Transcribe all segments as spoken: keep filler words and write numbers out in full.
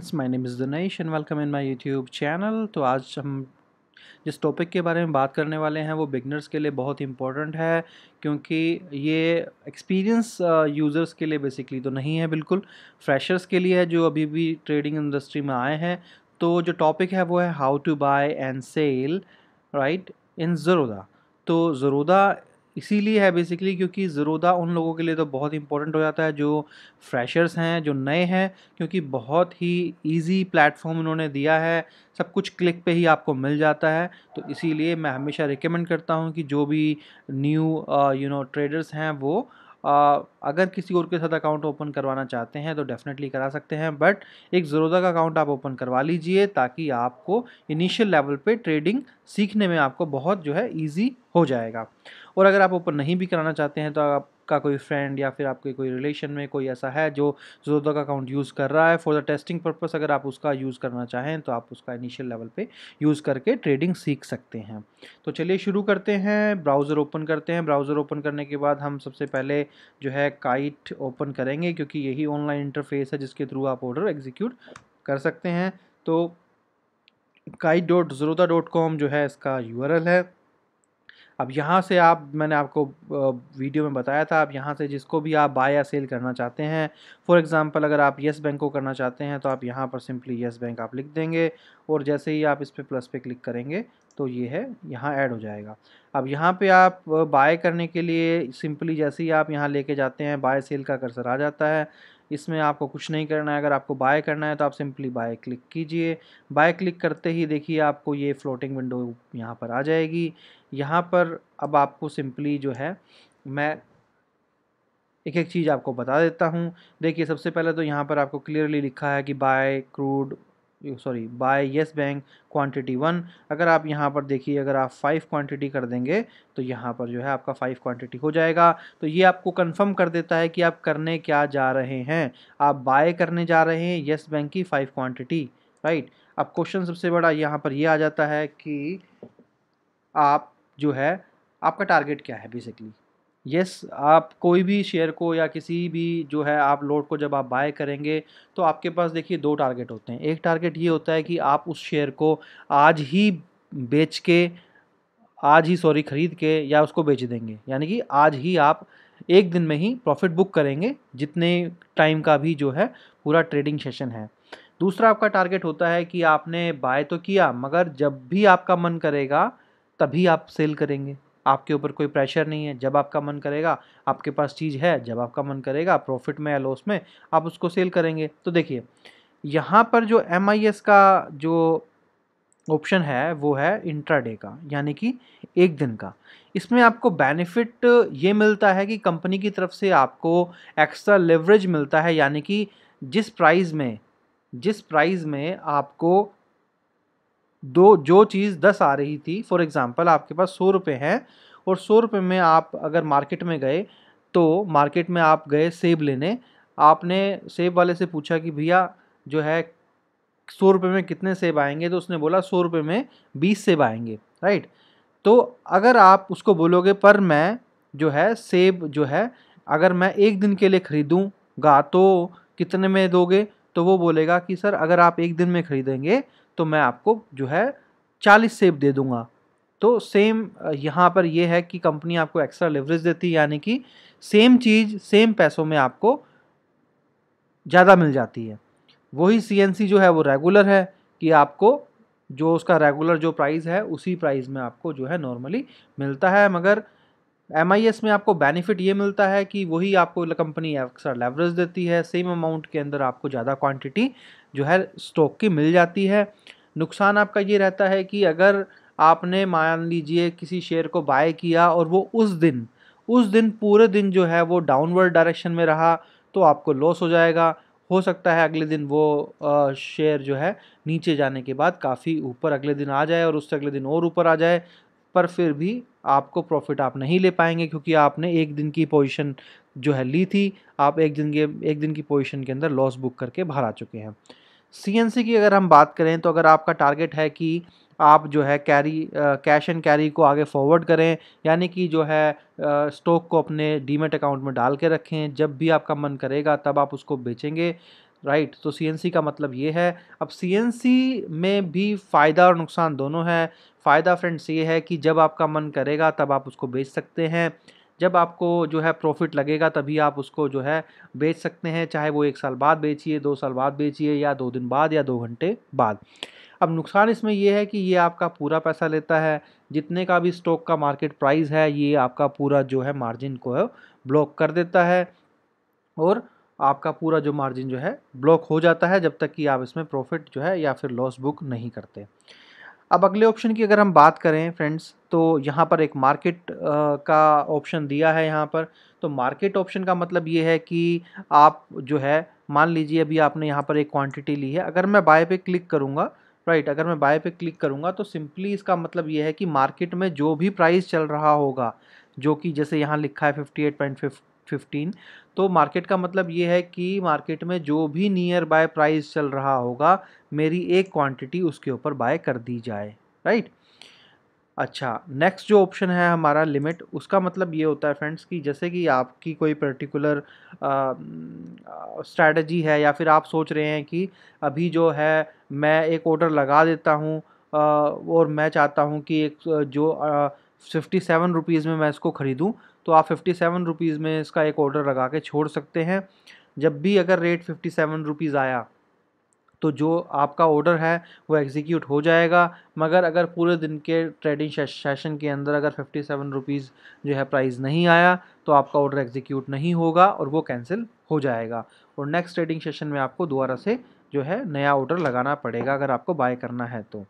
My name is Dinesh and welcome in my YouTube channel. तो आज हम जिस टॉपिक के बारे में बात करने वाले हैं वो बिगनर्स के लिए बहुत इंपॉर्टेंट है, क्योंकि ये एक्सपीरियंस यूज़र्स के लिए बेसिकली तो नहीं है, बिल्कुल फ्रेशर्स के लिए है जो अभी भी ट्रेडिंग इंडस्ट्री में आए हैं। तो जो टॉपिक है वो है how to buy and sell right in Zerodha. तो ज़रोधा इसीलिए है बेसिकली क्योंकि ज़रोधा उन लोगों के लिए तो बहुत इंपॉर्टेंट हो जाता है जो फ्रेशर्स हैं, जो नए हैं, क्योंकि बहुत ही इजी प्लेटफॉर्म उन्होंने दिया है। सब कुछ क्लिक पे ही आपको मिल जाता है। तो इसीलिए मैं हमेशा रिकमेंड करता हूँ कि जो भी न्यू यू नो ट्रेडर्स हैं वो uh, अगर किसी और के साथ अकाउंट ओपन करवाना चाहते हैं तो डेफिनेटली करा सकते हैं, बट एक ज़रोधा का अकाउंट आप ओपन करवा लीजिए ताकि आपको इनिशियल लेवल पे ट्रेडिंग सीखने में आपको बहुत जो है ईजी हो जाएगा। और अगर आप ओपन नहीं भी कराना चाहते हैं तो आपका कोई फ्रेंड या फिर आपके कोई रिलेशन में कोई ऐसा है जो ज़रोधा का अकाउंट यूज़ कर रहा है फॉर द टेस्टिंग पर्पस, अगर आप उसका यूज़ करना चाहें तो आप उसका इनिशियल लेवल पे यूज़ करके ट्रेडिंग सीख सकते हैं। तो चलिए शुरू करते हैं। ब्राउज़र ओपन करते हैं। ब्राउज़र ओपन करने के बाद हम सबसे पहले जो है काइट ओपन करेंगे, क्योंकि यही ऑनलाइन इंटरफेस है जिसके थ्रू आप ऑर्डर एग्जीक्यूट कर सकते हैं। तो kite dot Zerodha dot com जो है इसका यू आर एल है। अब यहाँ से आप, मैंने आपको वीडियो में बताया था, आप यहाँ से जिसको भी आप बाय या सेल करना चाहते हैं, फॉर एग्जांपल अगर आप येस बैंक को करना चाहते हैं तो आप यहाँ पर सिंपली येस बैंक आप लिख देंगे और जैसे ही आप इस पे प्लस पे क्लिक करेंगे तो ये है यहाँ ऐड हो जाएगा। अब यहाँ पे आप बाय करने के लिए सिंपली जैसे ही आप यहाँ लेके जाते हैं बाय सेल का कर्सर आ जाता है। इसमें आपको कुछ नहीं करना है। अगर आपको बाय करना है तो आप सिंपली बाय क्लिक कीजिए। बाय क्लिक करते ही देखिए आपको ये फ्लोटिंग विंडो यहाँ पर आ जाएगी। यहाँ पर अब आपको सिंपली जो है मैं एक एक चीज़ आपको बता देता हूँ। देखिए सबसे पहले तो यहाँ पर आपको क्लियरली लिखा है कि buy crude sorry buy Yes Bank quantity one. अगर आप यहाँ पर देखिए, अगर आप फाइव क्वांटिटी कर देंगे तो यहाँ पर जो है आपका फाइव क्वांटिटी हो जाएगा। तो ये आपको कंफर्म कर देता है कि आप करने क्या जा रहे हैं। आप बाय करने जा रहे हैं येस बैंक की फाइव क्वांटिटी, राइट। अब क्वेश्चन सबसे बड़ा यहाँ पर ये आ जाता है कि आप जो है आपका टारगेट क्या है बेसिकली। यस yes, आप कोई भी शेयर को या किसी भी जो है आप लोड को जब आप बाय करेंगे तो आपके पास देखिए दो टारगेट होते हैं। एक टारगेट ये होता है कि आप उस शेयर को आज ही बेच के आज ही सॉरी खरीद के या उसको बेच देंगे, यानी कि आज ही आप एक दिन में ही प्रॉफिट बुक करेंगे जितने टाइम का भी जो है पूरा ट्रेडिंग सेशन है। दूसरा आपका टारगेट होता है कि आपने बाय तो किया मगर जब भी आपका मन करेगा तभी आप सेल करेंगे। आपके ऊपर कोई प्रेशर नहीं है, जब आपका मन करेगा, आपके पास चीज़ है, जब आपका मन करेगा प्रॉफिट में या लॉस में आप उसको सेल करेंगे। तो देखिए यहाँ पर जो एम आई एस का जो ऑप्शन है वो है इंट्राडे का, यानी कि एक दिन का। इसमें आपको बेनिफिट ये मिलता है कि कंपनी की तरफ से आपको एक्स्ट्रा लेवरेज मिलता है, यानी कि जिस प्राइस में जिस प्राइस में आपको दो जो चीज़ दस आ रही थी, फॉर एग्ज़ाम्पल आपके पास सौ रुपये हैं और सौ रुपये में आप अगर मार्केट में गए तो मार्केट में आप गए सेब लेने, आपने सेब वाले से पूछा कि भैया जो है सौ रुपये में कितने सेब आएंगे, तो उसने बोला सौ रुपये में बीस सेब आएंगे, राइट। तो अगर आप उसको बोलोगे पर मैं जो है सेब जो है अगर मैं एक दिन के लिए ख़रीदूँगा तो कितने में दोगे, तो वो बोलेगा कि सर अगर आप एक दिन में ख़रीदेंगे तो मैं आपको जो है चालीस सेब दे दूँगा। तो सेम यहाँ पर ये है कि कंपनी आपको एक्स्ट्रा लेवरेज देती है, यानी कि सेम चीज़ सेम पैसों में आपको ज़्यादा मिल जाती है। वही सी एन सी जो है वो रेगुलर है कि आपको जो उसका रेगुलर जो प्राइस है उसी प्राइस में आपको जो है नॉर्मली मिलता है, मगर एम आई एस में आपको बेनिफिट ये मिलता है कि वही आपको कंपनी एक्स्ट्रा लेवरेज देती है, सेम अमाउंट के अंदर आपको ज़्यादा क्वांटिटी जो है स्टॉक की मिल जाती है। नुकसान आपका ये रहता है कि अगर आपने मान लीजिए किसी शेयर को बाय किया और वो उस दिन उस दिन पूरे दिन जो है वो डाउनवर्ड डायरेक्शन में रहा तो आपको लॉस हो जाएगा। हो सकता है अगले दिन वो शेयर जो है नीचे जाने के बाद काफ़ी ऊपर अगले दिन आ जाए और उससे अगले दिन और ऊपर आ जाए, पर फिर भी आपको प्रॉफिट आप नहीं ले पाएंगे क्योंकि आपने एक दिन की पोजीशन जो है ली थी, आप एक दिन के एक दिन की पोजीशन के अंदर लॉस बुक करके बाहर आ चुके हैं। सी एन सी की अगर हम बात करें तो अगर आपका टारगेट है कि आप जो है कैरी कैश एंड कैरी को आगे फॉरवर्ड करें, यानी कि जो है स्टॉक को अपने डीमेट अकाउंट में डाल के रखें, जब भी आपका मन करेगा तब आप उसको बेचेंगे, राइट। तो सीएनसी का मतलब ये है। अब सीएनसी में भी फ़ायदा और नुकसान दोनों है। फ़ायदा फ्रेंड्स ये है कि जब आपका मन करेगा तब आप उसको बेच सकते हैं, जब आपको जो है प्रॉफिट लगेगा तभी आप उसको जो है बेच सकते हैं, चाहे वो एक साल बाद बेचिए, दो साल बाद बेचिए, या दो दिन बाद, या दो घंटे बाद। अब नुकसान इसमें ये है कि ये आपका पूरा पैसा लेता है, जितने का भी स्टॉक का मार्केट प्राइस है ये आपका पूरा जो है मार्जिन को है ब्लॉक कर देता है, और आपका पूरा जो मार्जिन जो है ब्लॉक हो जाता है जब तक कि आप इसमें प्रॉफिट जो है या फिर लॉस बुक नहीं करते। अब अगले ऑप्शन की अगर हम बात करें फ्रेंड्स, तो यहाँ पर एक मार्केट का ऑप्शन दिया है यहाँ पर। तो मार्केट ऑप्शन का मतलब ये है कि आप जो है मान लीजिए अभी आपने यहाँ पर एक क्वांटिटी ली है, अगर मैं बाय पे क्लिक करूँगा, राइट, अगर मैं बाय पे क्लिक करूँगा तो सिंपली इसका मतलब ये है कि मार्केट में जो भी प्राइस चल रहा होगा, जो कि जैसे यहाँ लिखा है फिफ्टी एट पॉइंट फिफ्टीन, तो मार्केट का मतलब ये है कि मार्केट में जो भी नियर बाय प्राइस चल रहा होगा मेरी एक क्वांटिटी उसके ऊपर बाय कर दी जाए, राइट। अच्छा, नेक्स्ट जो ऑप्शन है हमारा लिमिट, उसका मतलब ये होता है फ्रेंड्स कि जैसे कि आपकी कोई पर्टिकुलर स्ट्रैटेजी है, या फिर आप सोच रहे हैं कि अभी जो है मैं एक ऑर्डर लगा देता हूँ, अ, और मैं चाहता हूँ कि एक अ, जो फिफ्टी सेवन रुपीज़ में मैं इसको ख़रीदूँ, तो आप फिफ्टी सेवन रुपीज़ में इसका एक ऑर्डर लगा के छोड़ सकते हैं। जब भी अगर रेट फिफ्टी सेवन रुपीज़ आया तो जो आपका ऑर्डर है वो एग्जीक्यूट हो जाएगा, मगर अगर पूरे दिन के ट्रेडिंग सेशन के अंदर अगर फिफ्टी सेवन रुपीज़ जो है प्राइस नहीं आया तो आपका ऑर्डर एग्जीक्यूट नहीं होगा और वो कैंसिल हो जाएगा, और नेक्स्ट ट्रेडिंग सेशन में आपको दोबारा से जो है नया ऑर्डर लगाना पड़ेगा अगर आपको बाय करना है तो।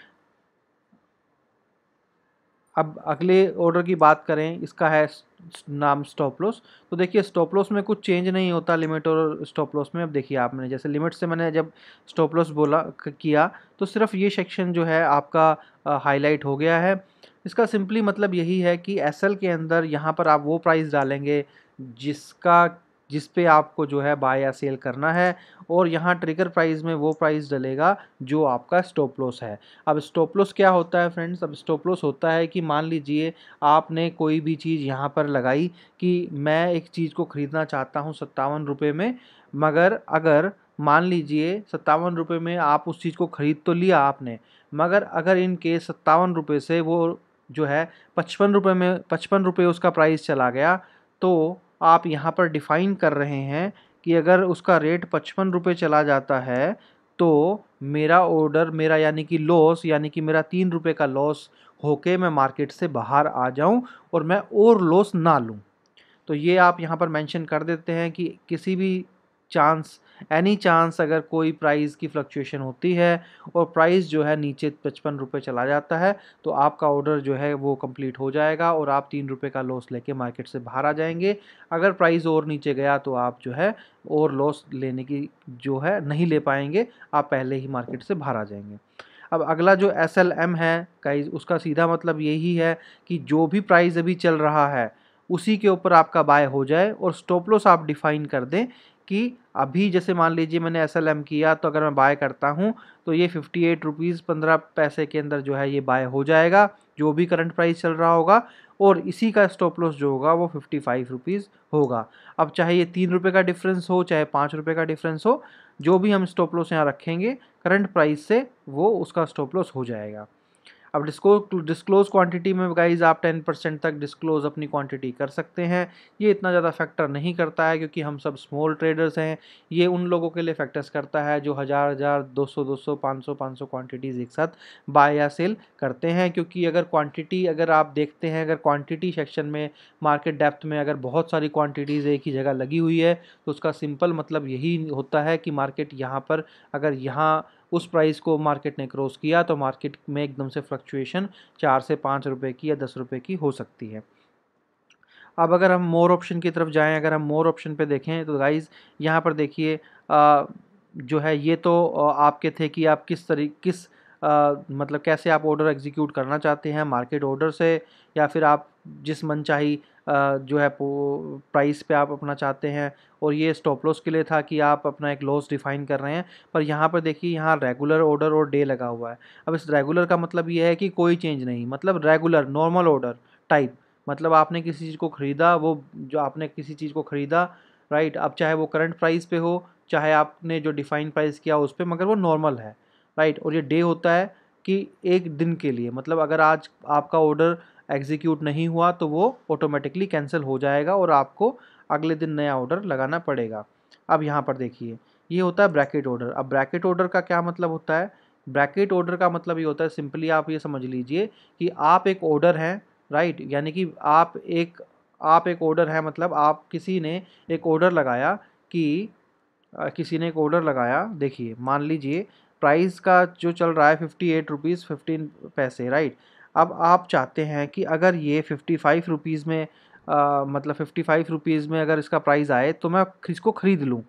अब अगले ऑर्डर की बात करें, इसका है नाम स्टॉप लॉस। तो देखिए स्टॉप लॉस में कुछ चेंज नहीं होता लिमिट और स्टॉप लॉस में। अब देखिए आपने जैसे लिमिट से मैंने जब स्टॉप लॉस बोला किया तो सिर्फ ये सेक्शन जो है आपका हाईलाइट हो गया है। इसका सिंपली मतलब यही है कि एसएल के अंदर यहाँ पर आप वो प्राइस डालेंगे जिसका जिस पे आपको जो है बाय या सेल करना है, और यहाँ ट्रिगर प्राइस में वो प्राइस डलेगा जो आपका स्टॉप लॉस है। अब स्टॉप लॉस क्या होता है फ्रेंड्स? अब स्टॉप लॉस होता है कि मान लीजिए आपने कोई भी चीज़ यहाँ पर लगाई कि मैं एक चीज़ को ख़रीदना चाहता हूँ सत्तावन रुपये में, मगर अगर मान लीजिए सत्तावन रुपये में आप उस चीज़ को ख़रीद तो लिया आपने, मगर अगर इन केस सत्तावन रुपये से वो जो है पचपन रुपये में पचपन रुपये उसका प्राइस चला गया, तो आप यहाँ पर डिफ़ाइन कर रहे हैं कि अगर उसका रेट पचपन रुपये चला जाता है तो मेरा ऑर्डर मेरा यानी कि लॉस यानी कि मेरा तीन रुपये का लॉस होके मैं मार्केट से बाहर आ जाऊं और मैं और लॉस ना लूं। तो ये आप यहाँ पर मेंशन कर देते हैं कि किसी भी चांस एनी चांस अगर कोई प्राइस की फ्लक्चुएशन होती है और प्राइस जो है नीचे पचपन रुपये चला जाता है तो आपका ऑर्डर जो है वो कंप्लीट हो जाएगा और आप तीन रुपये का लॉस लेके मार्केट से बाहर आ जाएंगे। अगर प्राइस और नीचे गया तो आप जो है और लॉस लेने की जो है नहीं ले पाएंगे, आप पहले ही मार्केट से बाहर आ जाएंगे। अब अगला जो एस एल एम है गाइस, उसका सीधा मतलब यही है कि जो भी प्राइस अभी चल रहा है उसी के ऊपर आपका बाय हो जाए, और स्टॉप लॉस आप डिफाइन कर दें कि अभी जैसे मान लीजिए मैंने एस एल एम किया तो अगर मैं बाय करता हूं तो ये फिफ्टी एट रुपीज़ पंद्रह पैसे के अंदर जो है ये बाय हो जाएगा जो भी करंट प्राइस चल रहा होगा, और इसी का स्टॉप लॉस जो होगा वो फिफ्टी फाइव रुपीज़ होगा। अब चाहे ये तीन रुपये का डिफरेंस हो चाहे पाँच रुपये का डिफरेंस हो, जो भी हम स्टॉप लॉस यहाँ रखेंगे करंट प्राइस से वो उसका स्टॉप लॉस हो जाएगा। अब डिस्क्लोज डिस्क्लोज क्वांटिटी में गाइज आप टेन परसेंट तक डिस्क्लोज अपनी क्वांटिटी कर सकते हैं। ये इतना ज़्यादा फैक्टर नहीं करता है क्योंकि हम सब स्मॉल ट्रेडर्स हैं। ये उन लोगों के लिए फैक्टर्स करता है जो हज़ार हज़ार दो सौ दो सौ पाँच सौ पाँच सौ क्वांटिटीज़ एक साथ बाय या सेल करते हैं। क्योंकि अगर क्वांटिटी अगर आप देखते हैं, अगर क्वांटिटी सेक्शन में मार्केट डेप्थ में अगर बहुत सारी क्वांटिटीज़ एक ही जगह लगी हुई है तो उसका सिंपल मतलब यही होता है कि मार्केट यहाँ पर अगर यहाँ उस प्राइस को मार्केट ने क्रॉस किया तो मार्केट में एकदम से फ्लक्चुएशन चार से पाँच रुपए की या दस रुपए की हो सकती है। अब अगर हम मोर ऑप्शन की तरफ जाएं, अगर हम मोर ऑप्शन पे देखें तो गाइज यहाँ पर देखिए जो है ये तो आपके थे कि आप किस तरीके किस आ, मतलब कैसे आप ऑर्डर एग्जीक्यूट करना चाहते हैं, मार्केट ऑर्डर से या फिर आप जिस मनचाही जो है प्राइस पे आप अपना चाहते हैं, और ये स्टॉप लॉस के लिए था कि आप अपना एक लॉस डिफाइन कर रहे हैं। पर यहाँ पर देखिए यहाँ रेगुलर ऑर्डर और डे लगा हुआ है। अब इस रेगुलर का मतलब ये है कि कोई चेंज नहीं, मतलब रेगुलर नॉर्मल ऑर्डर टाइप, मतलब आपने किसी चीज़ को ख़रीदा, वो जो आपने किसी चीज़ को ख़रीदा राइट, अब चाहे वो करंट प्राइस पे हो चाहे आपने जो डिफाइन प्राइस किया उस पर, मगर वो नॉर्मल है, राइट। और ये डे होता है कि एक दिन के लिए, मतलब अगर आज आपका ऑर्डर एग्जीक्यूट नहीं हुआ तो वो ऑटोमेटिकली कैंसिल हो जाएगा और आपको अगले दिन नया ऑर्डर लगाना पड़ेगा। अब यहाँ पर देखिए, ये होता है ब्रैकेट ऑर्डर। अब ब्रैकेट ऑर्डर का क्या मतलब होता है? ब्रैकेट ऑर्डर का मतलब ये होता है, सिंपली आप ये समझ लीजिए कि आप एक ऑर्डर हैं, राइट, यानी कि आप एक आप एक ऑर्डर है, मतलब आप किसी ने एक ऑर्डर लगाया कि अ, किसी ने एक ऑर्डर लगाया, देखिए मान लीजिए प्राइस का जो चल रहा है फिफ्टी एट रुपीज़ फिफ्टीन पैसे, राइट। अब आप चाहते हैं कि अगर ये फिफ्टी फाइव रुपीज़ में अ, मतलब फिफ्टी फाइव रुपीज़ में अगर इसका प्राइस आए तो मैं इसको ख़रीद लूँ,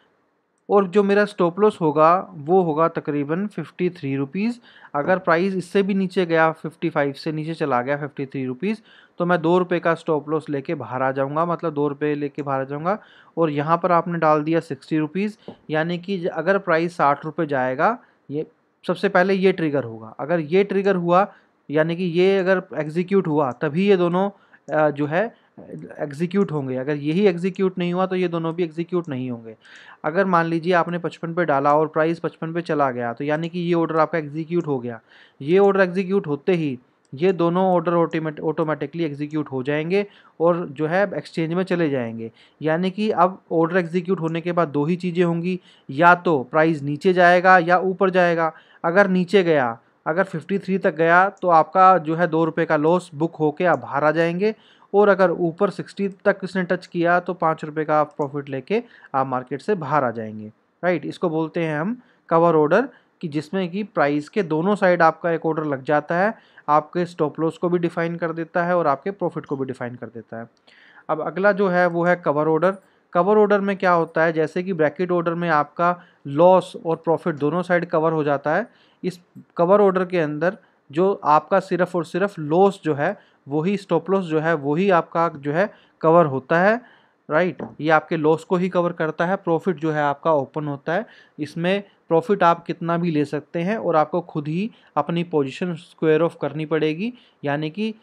और जो मेरा स्टॉप लॉस होगा वो होगा तकरीबन फिफ्टी थ्री रुपीज़। अगर प्राइस इससे भी नीचे गया, फिफ्टी फाइव से नीचे चला गया फिफ्टी थ्री रुपीज़, तो मैं दो रुपये का स्टॉप लॉस लेके बाहर आ जाऊंगा, मतलब दो रुपये लेके बाहर आ जाऊंगा। और यहाँ पर आपने डाल दिया सिक्सटी रुपीज़, यानी कि ज- अगर प्राइस साठ रुपये जाएगा, ये सबसे पहले ये ट्रिगर होगा। अगर ये ट्रिगर हुआ, यानी कि ये अगर एग्जीक्यूट हुआ, तभी ये दोनों अ, जो है एग्जीक्यूट होंगे। अगर यही एग्जीक्यूट नहीं हुआ तो ये दोनों भी एग्जीक्यूट नहीं होंगे। अगर मान लीजिए आपने पचपन पे डाला और प्राइस पचपन पे चला गया, तो यानी कि ये ऑर्डर आपका एग्जीक्यूट हो गया। ये ऑर्डर एग्जीक्यूट होते ही ये दोनों ऑर्डर ऑटोमेट ऑटोमेटिकली एग्जीक्यूट हो जाएंगे और जो है एक्सचेंज में चले जाएंगे। यानी कि अब ऑर्डर एग्जीक्यूट होने के बाद दो ही चीज़ें होंगी, या तो प्राइस नीचे जाएगा या ऊपर जाएगा। अगर नीचे गया, अगर फिफ्टी थ्री तक गया, तो आपका जो है दो रुपये का लॉस बुक होके आप बाहर आ जाएंगे। और अगर ऊपर सिक्सटी तक इसने टच किया तो पाँच रुपये का आप प्रॉफिट लेके आप मार्केट से बाहर आ जाएंगे, राइट। इसको बोलते हैं हम कवर ऑर्डर, कि जिसमें कि प्राइस के दोनों साइड आपका एक ऑर्डर लग जाता है, आपके स्टॉप लॉस को भी डिफाइन कर देता है और आपके प्रॉफिट को भी डिफाइन कर देता है। अब अगला जो है वो है कवर ऑर्डर। कवर ऑर्डर में क्या होता है, जैसे कि ब्रैकेट ऑर्डर में आपका लॉस और प्रॉफिट दोनों साइड कवर हो जाता है, इस कवर ऑर्डर के अंदर जो आपका सिर्फ और सिर्फ लॉस जो है, वही स्टॉप लॉस जो है वही आपका जो है कवर होता है, राइट। ये आपके लॉस को ही कवर करता है। प्रॉफिट जो है आपका ओपन होता है। इसमें प्रॉफिट आप कितना भी ले सकते हैं और आपको खुद ही अपनी पोजीशन स्क्वायर ऑफ करनी पड़ेगी, यानी कि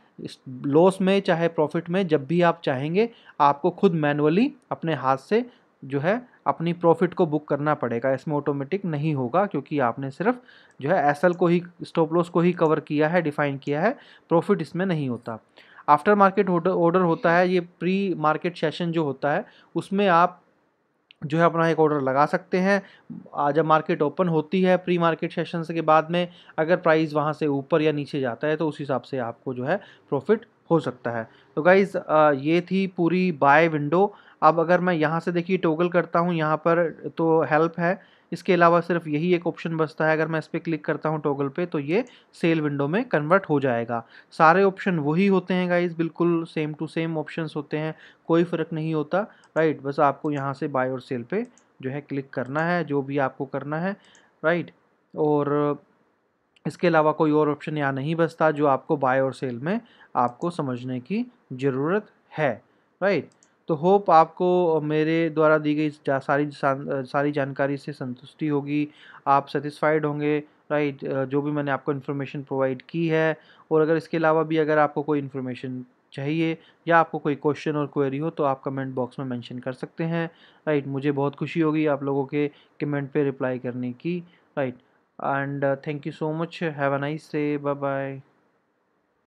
लॉस में चाहे प्रॉफिट में जब भी आप चाहेंगे आपको खुद मैनुअली अपने हाथ से जो है अपनी प्रॉफिट को बुक करना पड़ेगा। इसमें ऑटोमेटिक नहीं होगा, क्योंकि आपने सिर्फ जो है एसएल को ही, स्टॉप लॉस को ही कवर किया है, डिफाइन किया है, प्रॉफिट इसमें नहीं होता। आफ्टर मार्केट ऑर्डर होता है, ये प्री मार्केट सेशन जो होता है उसमें आप जो है अपना एक ऑर्डर लगा सकते हैं। आज जब मार्केट ओपन होती है प्री मार्केट सेशन के बाद में, अगर प्राइस वहाँ से ऊपर या नीचे जाता है तो उस हिसाब से आपको जो है प्रॉफिट हो सकता है। तो गाइज़ ये थी पूरी बाय विंडो। अब अगर मैं यहाँ से देखिए टॉगल करता हूँ, यहाँ पर तो हेल्प है, इसके अलावा सिर्फ यही एक ऑप्शन बचता है। अगर मैं इस पर क्लिक करता हूँ टॉगल पे, तो ये सेल विंडो में कन्वर्ट हो जाएगा। सारे ऑप्शन वही होते हैं गाइज़, बिल्कुल सेम टू सेम ऑप्शंस होते हैं, कोई फ़र्क नहीं होता, राइट। बस आपको यहाँ से बाय और सेल पे जो है क्लिक करना है, जो भी आपको करना है, राइट। और इसके अलावा कोई और ऑप्शन यहाँ नहीं बचता जो आपको बाय और सेल में आपको समझने की ज़रूरत है, राइट। तो होप आपको मेरे द्वारा दी गई जा, सारी सारी जानकारी से संतुष्टि होगी, आप सेटिस्फाइड होंगे, राइट, जो भी मैंने आपको इन्फॉर्मेशन प्रोवाइड की है। और अगर इसके अलावा भी अगर आपको कोई इन्फॉर्मेशन चाहिए या आपको कोई क्वेश्चन और क्वेरी हो तो आप कमेंट बॉक्स में मेंशन कर सकते हैं, राइट। मुझे बहुत खुशी होगी आप लोगों के कमेंट पे रिप्लाई करने की, right. And uh, thank you so much. Have a nice day. Bye bye.